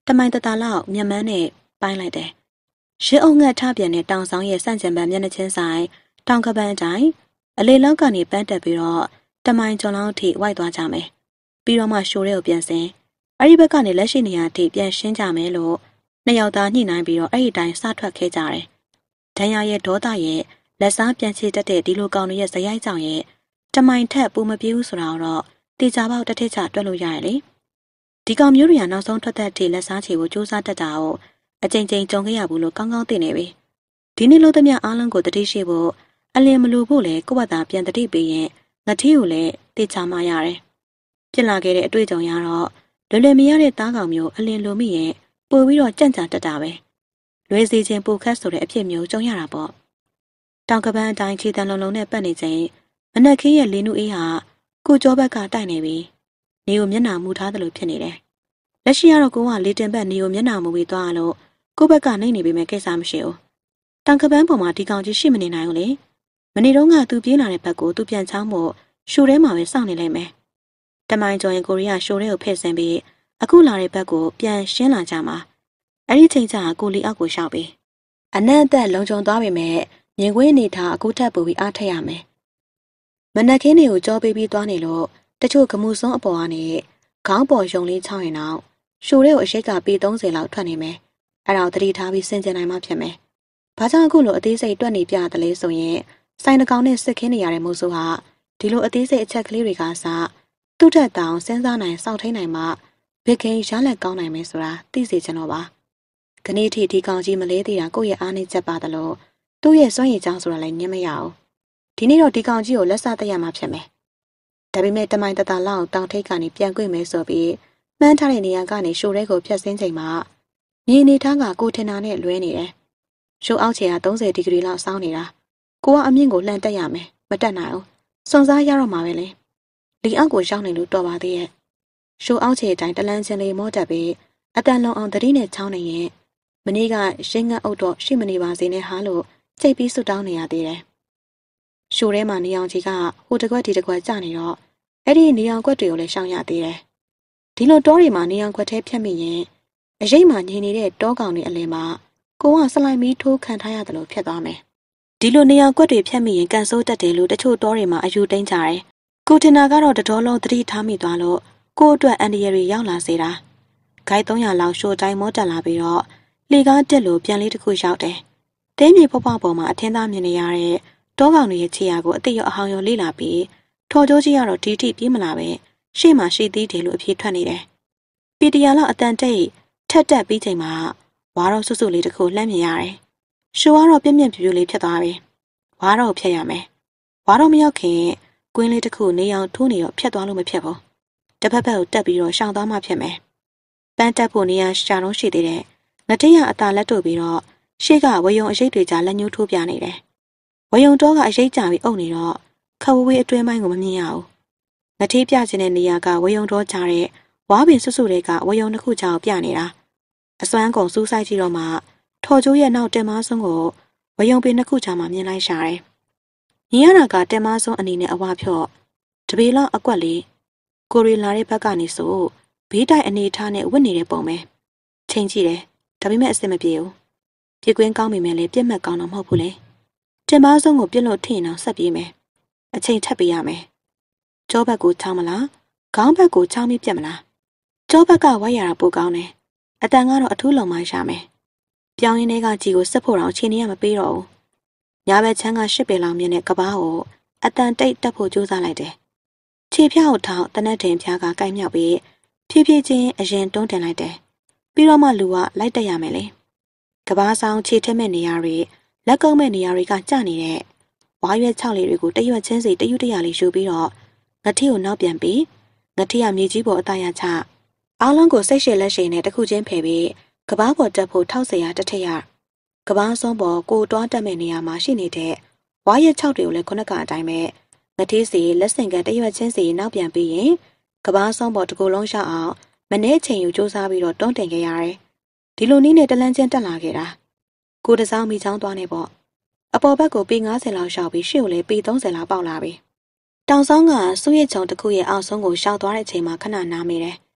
တမိုင်တတလောက်မြန်မာနဲ့ပိုင်းလိုက်တယ်။ရစ်အုံငတ်ထားပြန်တဲ့တောင်ဆောင်ရဲ့စန့်ကျင်ဘက်မျက်နှာချင်းဆိုင်တောင်ကပန်းတိုင်းအလေလောက်ကနေပန်းတက်ပြီးတော့တမိုင်ကျော်လောက်ထိဝိုက်သွားကြမယ်။ပြီးတော့မှရှိုးတဲ့ကိုပြန်စင်အဲ့ဒီဘက်ကနေလက်ရှိနေရာထိပြန်ရှင်းကြမယ်လို့နှစ်ယောက်သားညှိနှိုင်းပြီးတော့အဲ့ဒီတိုင်းစထွက်ခဲ့ကြတယ်။ဒဏ်ရာရဲ့ဒေါသရဲ့လက်စားပြန်ချေတတ်တဲ့ဒီလိုကောင်တွေရဲ့ဇယိုက်ကြောင့်ရဲ့တမိုင်ထက်ပူမပြေးဘူးဆိုတာတော့တေချာပေါက်တစ်ထစ်ချတွက်လို့ရတယ်လေဒီကောင်မျိုးတွေကနောက်ဆုံးထွက်သက်ထိလက်စားချေကိုစူးစမ်းတတ်တာကိုအကြိမ်ကြိမ်ကြုံခဲ့ရဘူးလို့ကောင်းကောင်းသိနေပြီဒီနေ့လို့သမျှအားလုံးကိုတတိရှိဖို့အလင်းမလို့ဖို့လေကိုယ့်ဘာသာပြန်တတိပေးရင်ငထီးကိုလည်းတေချာမှရတယ်ပြစ်လာခဲ့တဲ့အတွေ့အကြုံရတော့လွယ်လွယ်မရတဲ့သားကောင်မျိုးအလင်းလိုမိရင်ပို့ပြီးတော့ကြန့်ကြာတတ်တာပဲလွယ်စီခြင်းပိုခက်ဆိုတဲ့အဖြစ်မျိုးကြုံရတာပေါ့တောင်ကပန်းအတိုင်းခြေတံလုံးလုံးနဲ့ပတ်နေချိန်မနက်ခင်းရဲ့လင်းနူအေးဟာကိုကျော်ဘက်ကတိုက်နေပြီနေကိုမျက်နှာမူထားသလိုဖြစ်နေတယ်လက်ရှိကတော့ကိုကလေတင်ဘက်နေကိုမျက်နှာမူပြီးသွားလို့ကိုဘက်ကနေနေပြီမဲ့ကိစ္စမရှိဘူးတောင်ကပန်းပေါ်မှာဒီကောင်ကြီးရှိမနေနိုင်ဘူးလေမနေ့တုန်းကသူပြေးလာတဲ့ဘက်ကိုသူပြန်ချောင်းမို့ရှိုထဲမှာပဲစောင့်နေလိုက်မယ်တမိုင်းကျော်ရင်ကိုရီးယားရှိုထဲကိုဖဲ့ဆင်းပြီးအခုလာတဲ့ဘက်ကိုပြန်ရှင်းလာကြမှာအဲ့ဒီချိန်ကျကိုလီအောက်ကိုရှောက်ပြီးအနက်အသက်လုံခြုံသွားပြီမဲ့မြင်ကွင်းနေထားအခုထပ်ပူပြီးအားထက်ရမယ်မနက်ခင်းတွေကိုကြောပေးပြီးသွားနေလို့တချို့ကမှုဆုံးအပေါ်ကနေခေါင်းပေါ်ယုံလေးချောင်းရင်တော့ရှိုးတွေကိုအရှိတ်ကပေသုံးဆယ်လောက်ထွက်နေမယ်အဲ့ဒါကိုတတိထားပြီးစင်ကြင်နိုင်မှဖြစ်မယ်ဘာကြောင့်အခုလိုအသေးစိတ်တွက်နေပြတယ်လဲဆိုရင်ဆိုင်တကောင်နဲ့စစ်ခင်းနေရတဲ့မိုးဆိုးဟာဒီလိုအသေးစိတ်အချက်ကလေးတွေကစသူ့ထက်တောင်စဉ်းစားနိုင်စောင့်ထိန်နိုင်မှဘစ်ကိန်းရလက်ကောင်းနိုင်မယ်ဆိုတာသိစေချင်တော့ပါခဏထိဒီကောင်ကြီးမလေးသေးတာကိုယ့်ရဲ့အားနဲ့ချက်ပါတယ်လို့သူ့ရဲ့စွန့်ရည်ကြောင်းဆိုတာလည်းညှင်းမရအောင်ဒီနေ့တော့ဒီကောင်ကြီးကိုလက်စသက်ရမှာဖြစ်မယ်ဒါပေမဲ့တမိုင်တတလောက်တောင်ထိပ်ကနေပြန်ကွေ့မယ်ဆိုပြီးမှန်းထားတဲ့နေရာကနေရှိုးရဲကိုဖြတ်စင်းချိန်မှာမြေနေထားကကိုထင်တာနဲ့လွဲနေတယ်ရှိုးအောက်ခြေကသုံးဆယ်ဒီဂရီလောက်စောင်းနေတာကိုကအမြင့်ကိုလှန်တက်ရမယ်မတက်နိုင်အောင်စွန်စားရတော့မှာပဲလေလီအောက်ကိုရောက်နေလို့တော်ပါသေးရဲ့ရှိုးအောက်ခြေအတိုင်းတလန်းချင်းလေးမောတက်ပြီးအတန်လုံးအောင်သတိနဲ့ချောင်းနေရင်မနေ့ကရှင်းငတ်အုပ်တော့ရှိမနေပါစေနဲ့ဟာလို့ကြိတ်ပြီးဆွတောင်းနေရသေးတယ်ရှိုးထဲမှာနေအောင်ကြီးကဟိုတကွက်ဒီတကွက်ကျနေတော့အဲ့ဒီနေအောင်ကွက်တွေကိုလည်းရှောင်ရသေးတယ်ဒီလိုတောတွေမှာနေအောင်ကွက်ထဲဖြတ်မိရင်အရိပ်မှာညင်နေတဲ့တောကောင်တွေအလင်းမှာကိုကဆလိုင်မီထိုးခံထားရတယ်လို့ဖြစ်သွားမယ်ဒီလိုနေအောင်ကွက်တွေဖြတ်မိရင်ကန်ဆိုးတက်တယ်လို့တချို့တောတွေမှာအယူသိမ်းကြတယ်ကိုတင်နာကတော့တတော်လုံးသတိထားမိသွားလို့ကိုအတွက်အန်ဒီရရီရောက်လာစေတာဂိုက်သုံးရာလောက်ရှိုးတိုင်းမောတက်လာပြီးတော့လေကားတက်လို့ပြန်လေးတစ်ခုရောက်တယ်တဲမြေဖွားဖွားပေါ်မှာအထင်းသားမြင်နေရတဲ့တောကောင်တွေရဲ့ခြေရာကိုအသိရအဟောင်ရောလေးလာပြီးထော်ကြိုးကြီးကတော့ဒီထိပြေးမလာပဲရှေ့မှာရှိသေးတယ်လို့အပြေထွက်နေတယ်ပီတရာလောက်အတန်တိတ်ထက်တက်ပြီးချိန်မှာဝါတော့ဆွဆွလေးတစ်ခုလှမ်းမြင်ရတယ်ရှိုးကတော့ပြင်းပြင်းပြူပြူလေးဖြစ်သွားပြီဝါတော့ဖြတ်ရမယ်ဝါတော့မရောက်ခင်ကွင်းလေးတစ်ခုနေအောင်ထိုးနေတော့ဖြတ်သွားလို့မဖြစ်ဘူးတစ်ဖက်ဖက်ကိုတက်ပြီးတော့ရှောင်သွားမှဖြစ်မယ်ပန်းတက်ဖို့နေရာရှာတော့ရှိသေးတယ်ငတိယအသာလက်တို့ပြီးတော့ရှေ့ကဝယုံအရိပ်တွေကြားလက်ညှိုးထိုးပြနေတယ်ဝယုံတော့ကအရိပ်ကြပြီးအုပ်နေတော့ခဝဝေးအတွင်းပိုင်းကိုမမြင်ရဘူးငတိပြခြင်းတဲ့နေရာကဝယုံတော့ကြားတဲ့ဝါပင်ဆွဆွတွေကဝယုံတစ်ခုကြောင်ပြနေတာအစွမ်းကုန်စူးစိုက်ကြည့်တော့မှထော်ကျိုးရဲ့နောက်တင်မဆုံးကိုဝယုံပင်တစ်ခုကြောင်မှမြင်လိုက်ရှာတယ်မြင်ရတာကတင်မဆုံးအနေနဲ့အဝဖြော့တပေလောက်အကွက်လေးကိုရီလာတဲ့ဘက်ကနေဆိုဘေးတိုက်အနေထားနဲ့ဝစ်နေတဲ့ပုံပဲချိန်ကြည့်တယ်ဒါပေမဲ့အဆင်မပြေဘူးပြစ်ကွင်းကောင်းမိမယ်လေပြက်မှတ်ကောင်းတော့မဟုတ်ဘူးလေတင်မဆုံးကိုပြစ်လို့ထင်အောင်ဆက်ပြေးမယ်အချိန်ထပ်ပေးရမယ်ကြောဘက်ကိုချောင်းမလားခေါင်းဘက်ကိုချောင်းပြီးပြက်မလားကြောဘက်ကဝိုက်ရတာပိုကောင်းတယ်အတန်ကတော့အထူးလုံမှရမယ်ပြောင်းရင်းတွေကကြီးကိုဆက်ဖို့တော့ချိန်နေရမပေးတော့ဘူးညာဘက်ချမ်းကရှစ်ပေလောက်မြင့်တဲ့ကဘာကိုအတန်တိတ်တက်ဖို့ကြိုးစားလိုက်တယ်ခြေဖြားကိုထောက်တနက်တင်ဖြားကကိုက်မြောက်ပြီးဖြည်းဖြည်းချင်းအရင်တွန်းတင်လိုက်တယ်ပြီးတော့မှလူကလိုက်တက်ရမယ်လေကဘာဆောင်ခြေထက်မဲ့နေရာတွေလက်ကုပ်မဲ့နေရာတွေကကျနေတဲ့ဝါရွက်ချောက်လေးတွေကိုတရွက်ချင်းစီတရွတ်တရာလေးယူပြီးတော့ငတိကိုနောက်ပြန်ပြီးငတိရမြေကြီးပေါ်အသားရချအားလုံးကိုစိတ်ရှည်လက်ရှည်နဲ့တစ်ခုချင်းဖယ်ပြီးကဘာပေါ်တက်ဖို့ထောက်เสียရတစ်ထက်ရကဘာဆုံးပေါ်ကိုတွားတက်မဲ့နေရာမှာရှိနေတဲ့ဝါရွက်ချောက်တွေကိုလည်းခုနကအတိုင်းပဲငတိစီလက်စင်ကန်တရွက်ချင်းစီနောက်ပြန်ပြီးရင်ကဘာဆုံးပေါ်တစ်ခုလုံးရှောက်အောင်မနေ့ချိန်ယူစူးစမ်းပြီးတော့တွန်းတင်ခဲ့ရတယ်ဒီလိုနည်းနဲ့တလန်းချင်းတက်လာခဲ့တာကိုတစောင်းမိချောင်းသွားနေပေါ့အပေါ်ဘက်ကိုပေငါးဆယ်လောက်ရှောက်ပြီးရှေ့ကိုလည်းပေသုံးဆယ်လောက်ပေါက်လာပြီတောင်ဆောင်ကစုရဲ့ချုံတစ်ခုရဲ့အောက်ဆုံးကိုရှောက်သွားတဲ့အချိန်မှာခဏနားမိတယ်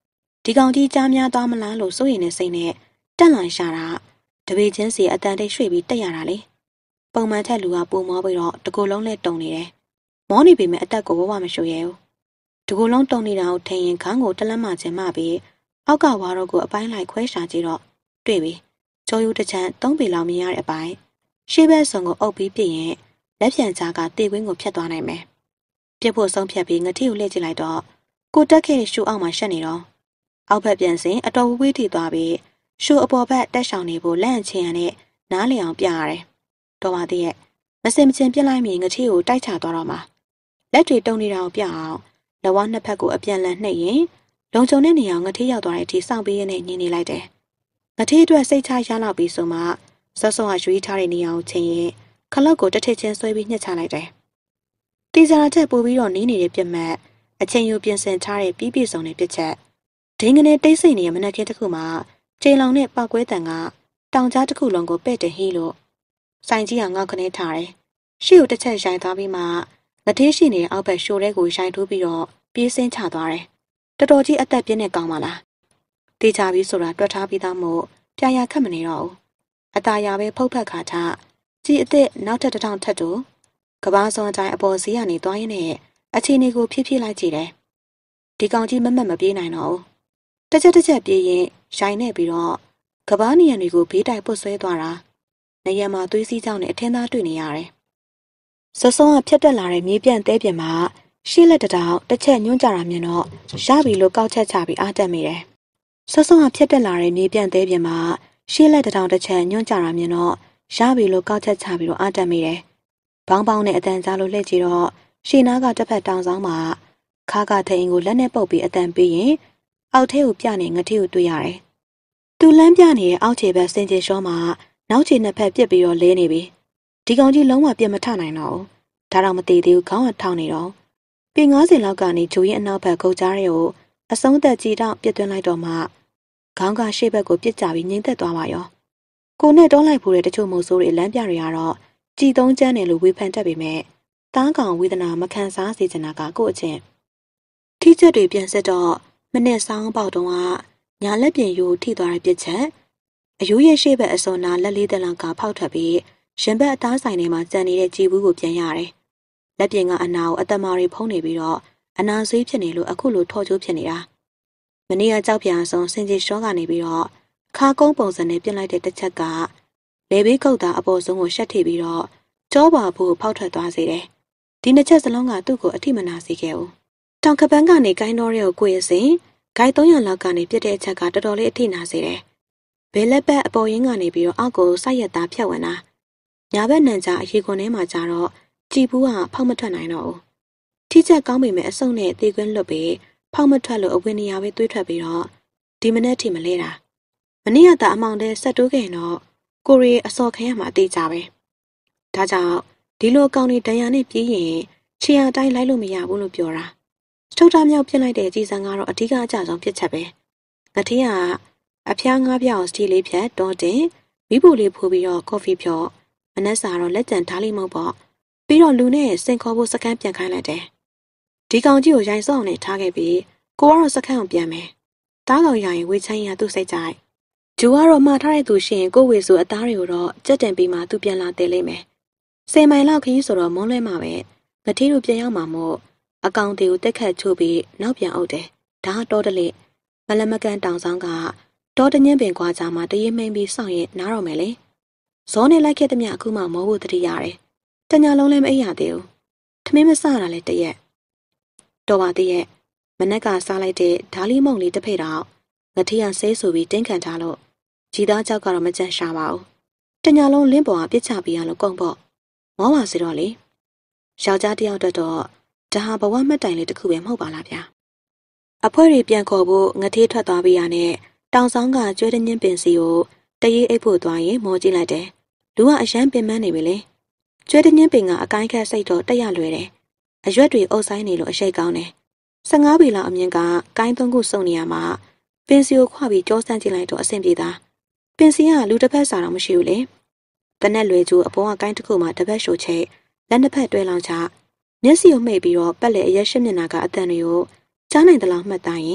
ဒီကောင်ကြီးကြားများသွားမလားလို့စိုးရိမ်နေစိတ်နဲ့တက်လန်ရှာတာတပေချင်းစီအတန်တိတ်ရွှေ့ပြီးတက်ရတာလေပုံမှန်ထက်လူကပုံမောပြီးတော့တကူလုံးနဲ့တုံနေတယ်မောနေပေမဲ့အတက်ကိုဘဝမရှိရဲဘူးတကူလုံးတုံနေတာကိုထင်ရင်ခေါင်းကိုတလက်မချင်းမှပြီးအောက်ကဝါတော့ကိုအပိုင်းလိုက်ခွဲရှာကြည့်တော့တွေ့ပြီကျော်ယူတစ်ချမ်းသုံးပေလောက်မြင်ရတဲ့အပိုင်းရှေ့ဘက်ဆောင်ကိုအုပ်ပြီးပြရင်လက်ပြန်ကြားကတေကွင်းကိုဖြတ်သွားနိုင်မယ်ပြစ်ဖို့ဆုံးဖြတ်ပြီးငတိကိုလှည့်ကြည့်လိုက်တော့ကိုတက်ခဲ့တဲ့ရှူအောက်မှာရှက်နေတော့အောက်ဘက်ပြန်စဉ်အတော်ဝေးထိသွားပြီးရှူအပေါ်ဘက်တက်ဆောင်နေဖို့လန့်ချင်ရတဲ့နားလည်အောင်ပြရတယ်တော်ပါသေးရဲ့မစင်မချင်းပြစ်လိုက်မြင်ငတိကိုတိုက်ချသွားတော့မှလက်တွေတုံနေတာကိုပြအောင်လက်ဝါးနှစ်ဖက်ကိုအပြန်လန်နှိပ်ရင်လုံခြုံတဲ့နေရာငတိရောက်သွားတဲ့အထိစောင့်ပေးရင်းနဲ့ညင်နေလိုက်တယ်ငတိအတွက်စိတ်ချရလောက်ပြီးဆိုမှစောစောကရွေးထားတဲ့နေရာကိုချင်းရင်ခလုတ်ကိုတစ်ထစ်ချင်းဆွဲပြီးညှစ်ချလိုက်တယ်တီစာချက်ပို့ပြီးတော့နီးနေတဲ့ပြက်မှတ်အချင်းယူပြင်ဆင်ထားတဲ့ပြီးပြည့်စုံတဲ့ပြက်ချက်ဒင်းကနေတိတ်ဆိတ်နေတဲ့မနက်ခင်းတစ်ခုမှာခြေလောင်နဲ့ပောက်ကွဲတန်ကတောင်ကြားတစ်ခုလုံးကိုပဲ့တင်ဟီးလို့ဆိုင်ကြီးကငေါက်ခနဲထားတယ်ရှေ့ကိုတစ်ချက်ရိုင်သွားပြီးမှငထေးရှိနေတဲ့အောက်ဘက်ရှိုးတဲ့ကိုရိုင်ထိုးပြီးတော့ပြေးစင်းချသွားတယ်တော်တော်ကြီးအသက်ပြင်းတဲ့ကောင်ပါလားတေးချပြီးဆိုတာတွက်ထားပြီးသားမို့ပြာရခတ်မနေတော့ဘူးအตาရပဲဖုတ်ဖက်ခါထကြီးအစ်စ်နောက်ထပ်တစ်ထောင်ထက်တူကဘာစုံအတိုင်းအပေါ်စီးကနေသွားရင်းနဲ့အခြေအနေကိုဖြည်းဖြည်းလိုက်ကြည့်တယ်ဒီကောင်ကြီးမမတ်မပြေးနိုင်တော့ဘူးတစ်ချက်တစ်ချက်ပြေးရင်ရိုင်နေပြီးတော့ကဘာနီယန်တွေကိုဘေးတိုက်ပုတ်ဆွဲသွားတာနေရမှာသွေးစည်းကြောင်းနဲ့အထင်းသားတွေ့နေရတယ်စောစောကဖြတ်တက်လာတဲ့မြေပြန့်တဲပြင်မှာရှေ့လက်တတောင်တစ်ချက်ညွှန်းကြတာမြင်တော့ရပြီလို့ကောက်ချက်ချပြီးအားတက်မိတယ်စောစောကဖြတ်တက်လာတဲ့မြေပြန့်တဲပြင်မှာရှေ့လက်တတောင်တစ်ချက်ညွှန်းကြတာမြင်တော့ရပြီလို့ကောက်ချက်ချပြီးတော့အားတက်မိတယ်ဘောင်းပေါင်းနဲ့အတန်ကြားလို့လှည့်ကြည့်တော့ရှေနာကတစ်ဖက်တောင်ဆောင်မှာခါကထိန်ကိုလက်နဲ့ပုတ်ပြီးအတန်ပေးရင်အောက်ထဲကိုပြနေငတိကိုတွေ့ရတယ်။သူလမ်းပြနေတဲ့အောက်ခြေဘက်စင်ကြေရှောမှာနောက်ခြေနှစ်ဖက်ပြစ်ပြီးတော့လဲနေပြီ။ဒီကောင်ကြီးလုံးဝပြစ်မထနိုင်တော့ဘူး။ဒါတော့မသေးသေးဘူးခေါင်းကထောင်နေတော့ပေငါးဆယ်လောက်ကနေဂျိုရင်အနောက်ဘက်ကုတ်ကြားတွေကိုအဆုံးသက်ကြည်တော့ပြစ်သွင်းလိုက်တော့မှခေါင်းကရှေ့ဘက်ကိုပြစ်ကြပြီးငိမ့်သက်သွားပါရော။ကိုနဲ့တွန်းလိုက်ဖို့တဲ့တချို့မိုးဆိုးတွေလမ်းပြတွေကတော့ကြည်သုံးကျန်းတယ်လို့ဝေဖန်တတ်ပေမဲ့တားကောင်ဝေဒနာမခံစားစေချင်တာကကို့အချင်းထိချက်တွေပြန်ဆက်တော့မနဲ့ဆောင်းပေါက်တုံးကညာလက်ပြင်ယူထိသွားတဲ့ပြစ်ချက်အယူရဲ့ရှေ့ဘက်အစုံနာလက်လေးတလန်ကဖောက်ထွက်ပြီးရင်ဘက်အသားဆိုင်ထဲမှာကျန်နေတဲ့ကြည်ဘူးကိုပြန်ရတယ်လက်ပြင်ကအနာကိုအတမာတွေဖုံးနေပြီးတော့အနာဆွေးဖြစ်နေလို့အခုလိုထော်ချိုးဖြစ်နေတာမနေ့ကကြောက်ပြာဆုံးစင်ကြီးရှောကနေပြီးတော့ခါကုန်းပုံစံနဲ့ပြင်လိုက်တဲ့တစ်ချက်ကလေဘေးကုတ်သားအပေါ်ဆုံးကိုရှက်ထိပြီးတော့ကြောပါဘူးဖောက်ထွက်သွားစေတယ်ဒီနှစ်ချက်စလုံးကသူ့ကိုအထိမနာစေခဲ့ဘူးတောင်ကပန်းကနေကိုင်းတော်ရဲကိုကိုရစဉ်ဂိုက်သုံးရာလောက်ကနေပြစ်တဲ့အချက်ကတော်တော်လေးအထိနာစေတယ်ဘယ်လက်ပတ်အပေါ်ရင်းကနေပြီးတော့အောက်ကိုစိုက်ရက်သားဖြတ်ဝင်တာညာဘက်နံကြားအရေခွန်ထဲမှာကြတော့ကြည်ဘူးကဖောက်မထွက်နိုင်တော့ဘူးထိချက်ကောင်းပေမဲ့အဆုံနဲ့သေခွင်းလွတ်ပြီးဖောက်မထွက်လို့အဝင်နေရာပဲတွေးထွက်ပြီးတော့ဒီမနေ့ထိမလဲတာမနေ့ကတအမောင်တဲ့ဆက်တိုးခဲ့တော့ကိုရီအစော်ခံရမှာအသေးကြပဲဒါကြောင့်ဒီလိုကောင်းနေတရားနဲ့ပြေးရင်ခြေအတိုင်းလိုက်လို့မရဘူးလို့ပြောတာထုတ်တာမြောက်ပြစ်လိုက်တဲ့ကြည်စံကတော့အဓိကအကျဆုံးပြစ်ချက်ပဲငထေးကအဖျားငါးပြောင်စတီလေးဖြတ်တော့တင်မိဖို့လေးဖိုးပြီးတော့ကော်ဖီဖြော့မနက်စာတော့လက်ကြံထားလိမ့်မဟုတ်ပေါ့ပြီးတော့လူနဲ့စင်ခေါ်ဖို့စကန်းပြန်ခိုင်းလိုက်တယ်ဒီကောင်ကြီးကိုရိုင်စောင်းနဲ့ထားခဲ့ပြီးကိုကတော့စကန်းကိုပြန်မယ်တားကောင်ရရင်ဝေချမ်းရသူ့စိတ်ကြိုက်ဂျူကတော့မှားထားတဲ့သူရှင်ကိုဝေစုအသားတွေကိုတော့ကြက်တင်ပြီးမှသူပြန်လာတယ်လိမ့်မယ်ဆယ်မိုင်လောက်ခရီးဆိုတော့မုန်းလဲမှာပဲငထေးတို့ပြန်ရောက်မှာမို့အကောင်တွေကိုတက်ခတ်ချိုးပြီးနောက်ပြန်အုပ်တယ်ဒါတော့တလေမလမကန်တောင်ဆောင်ကတောတညင်းပင်ကွာကြမှာတရင်မိန်ပြီးစောင့်ရင်နားတော့မယ်လေဇောနဲ့လိုက်ခဲ့တဲ့မြအခုမှမောဖို့တတိရတယ်တညာလုံးလည်းမအိပ်ရသေးဘူးထမင်းမစတာလည်းတရက်တော်ပါသေးရဲ့မနက်ကစားလိုက်တဲ့ဓာလီမုံလေးတစ်ဖက်တော့ငထေးရဆဲဆိုပြီးတင်းခံထားလို့ကြည်သားကြောက်ကတော့မကြန့်ရှာပါဘူးတညာလုံးလင်းပေါ်ကပြစ်ချပြီးရလို့ကုန်ပေါ့မောပါစီတော့လေယောက်ျားတယောက်တော့ဒါဟာဘဝမှတ်တိုင်လေးတစ်ခုပဲမဟုတ်ပါလားဗျာအဖွဲတွေပြန်ခေါ်ဖို့ငထေးထွက်သွားပြီးရနဲ့တောင်ဆောင်ကကျွဲတညင်းပင်စီကိုတရေးအိပ်ဖို့သွားရင်မောကြည့်လိုက်တယ်လူကအရန်ပင်ပန်းနေပြီလေကျွဲတညင်းပင်ကအကိုင်းခက်စိတ်တော့တက်ရလွယ်တယ်အရွက်တွေအုပ်ဆိုင်နေလို့အရှိတ်ကောင်းတယ်ဆယ်ငါးပေလောက်အမြင့်ကကိုင်းသုံးခုစုံနေရမှာပင်စီကိုခွပြီးကြောစမ်းကြည့်လိုက်တော့အဆင်ပြေတာပင်စီကလူတစ်ဖက်စာတော့မရှိဘူးလေတနက်လွယ်ကျူအပေါ်ကကိုင်းတစ်ခုမှတစ်ဖက်ရှို့ချိတ်လက်နှစ်ဖက်တွဲလောင်းချမျက်စိကိုမှိတ်ပြီးတော့ပက်လေအရက်ရှစ်မျက်နှာကအတန်တွေကိုကြားနိုင်သလောက်မှတ်သားရင်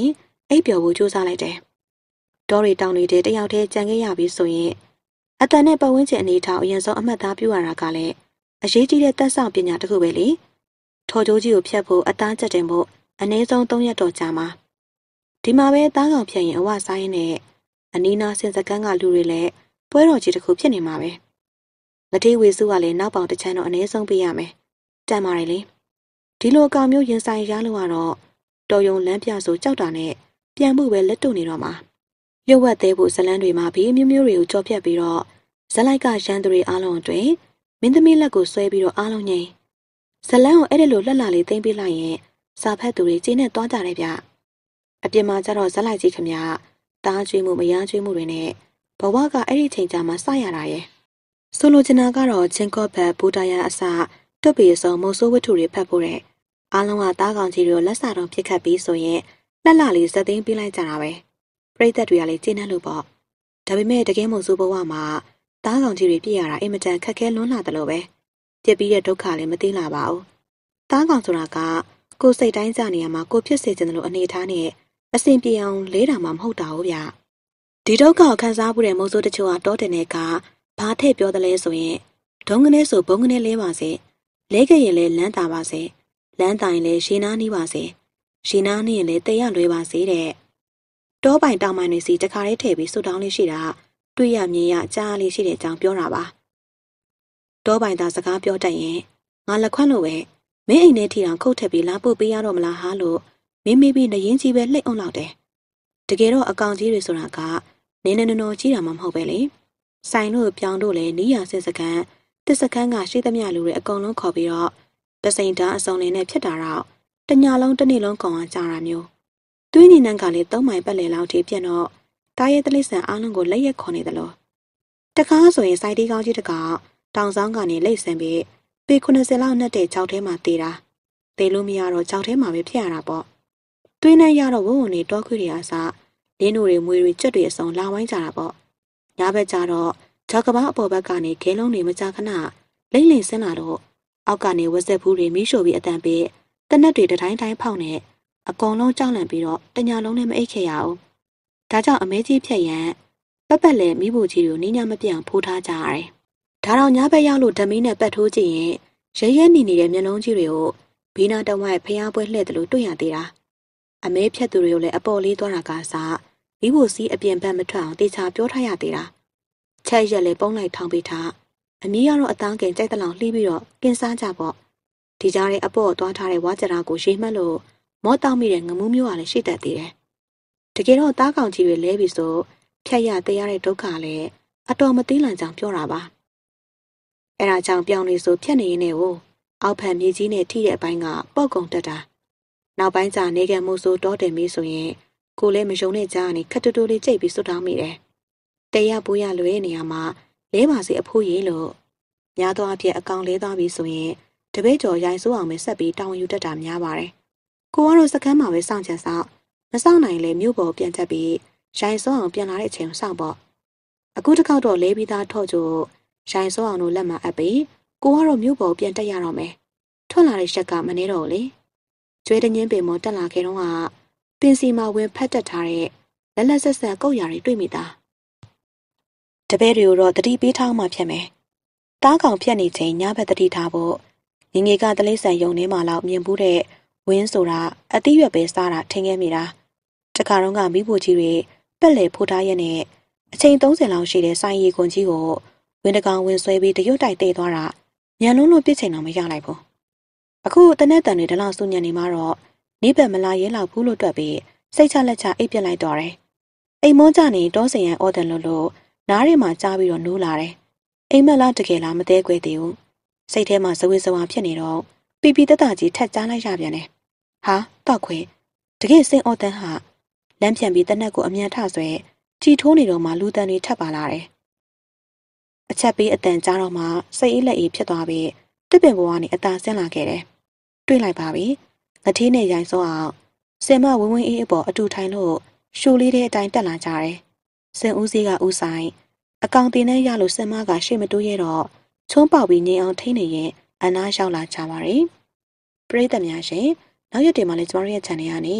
အိပ်ပျော်ဖို့ကြိုးစားလိုက်တယ်။တောတွေတောင်တွေတယောက်တည်းကြံခဲ့ရပြီးဆိုရင်အတန်နဲ့ပတ်ဝန်းကျင်အနေထားအရင်ဆုံးအမှတ်သားပြုရတာကလည်းအရေးကြီးတဲ့သက်ဆောင်ပညာတစ်ခုပဲလေ။ထော်ကြိုးကြီးကိုဖြတ်ဖို့အသားချက်တင်ဖို့အနည်းဆုံး၃ရက်တော့ကြာမှာဒီမှာပဲသားကောင်ဖြတ်ရင်အဝဆိုင်ရင်နဲ့အနီးနားစင်စကန်းကလူတွေလည်းပွဲတော်ကြီးတစ်ခုဖြစ်နေမှာပဲငတိဝေစုကလည်းနောက်ပေါင်တစ်ချမ်းတော့အနည်းဆုံးပေးရမယ်တန်ပါတယ်လေဒီလိုအကောင်မျိုးရင်ဆိုင်ရလို့ကတော့တော်ယုံလမ်းပြဆိုကြောက်တာနဲ့ပြန်မှုပဲလက်တုံနေတော့မှာရုပ်ဝက်သေးဖို့ဇလန်းတွေမှာပြီးမျိုးမျိုးတွေကိုကြော်ပြတ်ပြီးတော့ဇလိုက်ကရန်သူတွေအားလုံးအတွင်းမင်းသမီးလက်ကိုဆွဲပြီးတော့အားလုံးငိမ့်ဇလန်းကိုအဲ့ဒီလိုလှက်လာလေးသိမ့်ပေးလိုက်ရင်စာဖတ်သူတွေကျင်းနဲ့သွားကြတယ်ဗျအပြင်မှာကျတော့ဇလိုက်ကြီးခမတားကျွေးမှုမရကျွေးမှုတွေနဲ့ဘဝကအဲ့ဒီချိန်ကြာမှစရတာရဲ့ဆိုလိုချင်တာကတော့ချင်းကော့ဘတ်ဘူတာယာအစတွတ်ပေစုံမုံဆိုးဝတ္ထုတွေဖတ်ဖို့တဲ့အားလုံးကတားကောင်ကြီးတွေကိုလက်စာတော်ပြစ်ခတ်ပြီးဆိုရင်လက်လာလေးစက်သိမ်းပေးလိုက်ကြတာပဲပြိသက်တွေကလည်းကျင်းနေလို့ပေါ့ဒါပေမဲ့တကယ်မုံဆိုးဘဝမှာတားကောင်ကြီးတွေပြည့်ရတာအင်မတန်ခက်ခဲလွန်းလာတယ်လို့ပဲပြစ်ပြီးတဲ့ဒုက္ခလည်းမသိလာပါဘူးတားကောင်ဆိုတာကကိုယ်စိတ်တိုင်းကြနေရမှာကိုဖြစ်စေချင်တယ်လို့အနေထားနဲ့အစဉ်ပြေအောင်လေးတာမှမဟုတ်တာဘူးဗျဒီဒုက္ခကိုခံစားမှုတဲ့မုံဆိုးတချို့ကတောတင်တဲ့ကဘာထည့်ပြောတယ်လဲဆိုရင်ဒုံကနေဆိုဘုံကနေလဲပါစေလဲခဲ့ရင်လဲလမ်းတာပါစေလမ်းတိုင်လဲရှင်းနားနီးပါစေရှင်းနားနီးရင်လဲတရလွဲပါစေတဲ့တောပိုင်တောင်ပိုင်တွေစီတခါလေးထည့်ပြီးဆူတောင်းလေးရှိတာတွေ့ရမြင်ရကြားလေးရှိတဲ့အကြောင်းပြောတာပါတောပိုင်သားစကားပြောတတ်ရင်ငါလက်ခွန်းလို့ပဲမင်းအိမ်ထဲထီအောင်ခုတ်ထက်ပြီးလာပို့ပေးရတော့မလားဟာလို့မင်းမေးပြီးနရင်ကြီးပဲလှိတ်အောင်လောက်တယ်တကယ်တော့အကောင်ကြီးတွေဆိုတာကနင်းနေနော်ကြီးတာမှမဟုတ်ပဲလေဆိုင်တို့ပြောင်းတို့လည်းနီးရဆစ်စကန်တစ်စခန်းကရှိသမျှလူတွေအကုန်လုံးခေါ်ပြီးတော့ပစိန်တန်းအစုံလေးနဲ့ဖြစ်တာတော့တညလုံးတစ်နေ့လုံးကောင်အောင်ကြာတာမျိုးသွေးညီနှံကလည်းသုံးမိုင်ပတ်လည်လောက်ထိပြက်တော့တားရဲတလိဆန်အားလုံးကိုလက်ရက်ခေါ်နေတယ်လို့တကားဆိုရင်စိုက်တီးကောင်းကြီးတကောင်တောင်ဆောင်ကနေလိတ်ဆန်ပြီးပေခုနှစ်ဆယ်လောက်နဲ့တဲ့ကြောက်ထဲမှာတေးတာတေးလို့မရတော့ကြောက်ထဲမှာပဲဖြစ်ရတာပေါ့သွေးနဲ့ရတော့ဝုံဝုံနေတောခွေတွေအစားလင်းတို့တွေမွေတွေကြွတွေအစုံလာဝိုင်းကြတာပေါ့ညဘက်ကျတော့ဂျောက်ကဘာအပေါ်ဘက်ကနေခဲလုံးတွေမကြခဏလိမ့်လိမ့်ဆင်းလာတော့အောက်ကနေဝက်ဆက်ဘူးတွေမိရှို့ပြီးအတန်ပေးတနက်တွေတတိုင်းတိုင်းဖောက်နေအကုန်လုံးကြောက်လန့်ပြီးတော့တညာလုံးနဲ့မအိတ်ခဲ့ရအောင်ဒါကြောင့်အမဲကြီးဖြက်ရန်ပက်ပက်လဲမိဖို့ကြီးကိုနင်းညမပြန့်ဖိုးထားကြရတယ်ဒါတော့ညဘက်ရောက်လို့ဓမီနဲ့ပတ်ထိုးကြည့်ရင်ရဲရဲနေနေတဲ့မျက်လုံးကြီးတွေကိုဘီနာတဝိုက်ဖျားပွဲလှဲ့တယ်လို့တွေ့ရသေးတာအမဲဖြက်သူတွေကိုလည်းအပေါ်လေးသွားတာကစားမိဖို့စီးအပြင်ဘက်မထွက်အောင်တေချာပြောထားရသေးတာချက်ရက်လေပုံးလိုက်ထောင်ပေးထားအမီးကတော့အတန်းကင်ကြိုက်တဲ့လောင်လှီးပြီးတော့ကင်စားကြပေါ့ဒီကြားထဲအပေါ်သွားထားတဲ့ဝါကြရာကိုရေမှတ်လို့မောတောက်မိတဲ့ငမူးမျိုးကလည်းရှိတတ်သေးတယ်တကယ်တော့တားကောင်ကြီးတွေလဲပြီးဆိုဖြတ်ရတရားတဲ့ဒုက္ခလည်းအတော်မသိလန့်ကြောင်ပြောတာပါအဲ့ဒါကြောင့်ပြောင်းနေဆိုဖြတ်နေရင်လည်းအောက်ဖက်မြေကြီးနဲ့ထိတဲ့အပိုင်းကပော့ကုံတက်တာနောက်ပိုင်းကျနေကမှုဆိုတောတယ်မီးဆိုရင်ကိုလည်းမယုံတဲ့ကြားကနေခက်တူတူလေးကြိတ်ပြီးစွတ်တောင်းမိတယ်။တရားပိုးရလွဲနေရမှာလဲပါစေအဖိုးကြီးလို့ညာတော့အဖြစ်အကောင်လဲသွားပြီဆိုရင်တပည့်ကျော်ရိုင်စိုးအောင်ပဲဆက်ပြီးတောင်းယူတတ်တာများပါတယ်။ကိုကတော့စကမ်းမှာပဲစောင့်ချင်ဆောင်မဆောင်နိုင်လေမြို့ပေါ်ပြန်တက်ပြီးရိုင်စိုးအောင်ပြန်လာတဲ့အချိန်စောင့်ပေါ့။အခုတစ်ခေါက်တော့လဲပြီးသားထော့ကြရိုင်စိုးအောင်တို့လက်မှာအပ်ပြီးကိုကတော့မြို့ပေါ်ပြန်တက်ရတော့မယ်။ထွက်လာတဲ့ရက်ကမနေတော့လေ။ကျွဲတငင်းပင်မောတက်လာခဲ့တော့ကပင်စီမှာဝင်ဖက်တက်ထားတဲ့လက်လက်ဆက်ဆက်ကုတ်ရာတွေတွေ့မိတာတပည့်တွေကိုတော့တတိပေးထားမှဖြစ်မယ်တားကောင်ဖြတ်နေချိန်ညဘက်တတိထားဖို့ငငယ်ကတလိဆန်ယုံထဲမှာလောက်မြင်ဘူးတဲ့ဝင်းဆိုတာအတိရွက်ပဲစားတာထင်ခဲ့မိတာတခါတော့ကမိဖို့ကြီးတွေပက်လေဖိုးထားရက်နဲ့အချိန်သုံးဆယ်လောက်ရှိတဲ့ဆိုင်ရီကွန်ကြီးကိုဝင်းတကောင်ဝင်းဆွဲပြီးတရွတ်တိုက်တဲသွားတာညံလုံးလုံးပြစ်ချိန်တော့မရလိုက်ဘူးအခုတနက်တန်တွေဒီလောက်စုညံနေမှာတော့နေဘက်မလာရဲလောက်ဘူးလို့တွက်ပြီးစိတ်ချလက်ချအိပ်ပြစ်လိုက်တော့တယ်။အိမ်မောကြနေတောစင်ရန်အော်တန်လို့လို့နားရီမှာကြားပြီးတော့နိုးလာတယ်။အိမ်မက်လားတကယ်လားမသေးခွဲသေးဘူး။စိတ်ထဲမှာဇဝေဇဝါဖြစ်နေတော့ပီပီတတကြီးထက်ကြားလိုက်ရပြန်တယ်။ဟာတောက်ခွေတကယ်စိန်အော်တန်ဟာလမ်းပြန်ပြီးတနက်ကိုအမြန်ထဆွဲကြည်ထိုးနေတော့မှလူတန်တွေထပ်ပါလာတယ်။အချက်ပေးအတန်ကြားတော့မှစိတ်အေးလက်အေးဖြစ်သွားပြီးတစ်ပင်ဘဝကနေအသာဆင်းလာခဲ့တယ်။တွေ့လိုက်ပါပြီ။ငထေးနဲ့ရိုင်စောအောင်စင်မဝင်းဝင်းအေးအပေါ်အတူထိုင်လို့ရှိုးလေးတဲ့အတိုင်းတက်လာကြတယ်။စင်ဦးစီးကဦးဆိုင်အကောင်တင်နဲ့ရလို့စင်မကရှေ့မတိုးရတော့ချုံးပေါက်ပြီးငြိမ်အောင်ထိနေရင်အနားရောက်လာကြပါရီ။ပရိသတ်များရှင်နောက်ရက်တွေမှာလည်းကျမတို့ရဲ့ channel ကနေ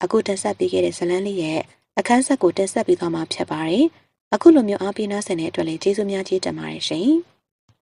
အခုတင်ဆက်ပေးခဲ့တဲ့ဇလန်းလေးရဲ့အခန်းဆက်ကိုတင်ဆက်ပေးသွားမှာဖြစ်ပါတယ်။အခုလိုမျိုးအားပေးနားဆင်တဲ့အတွက်လည်းကျေးဇူးများကြီးတင်ပါတယ်ရှင်။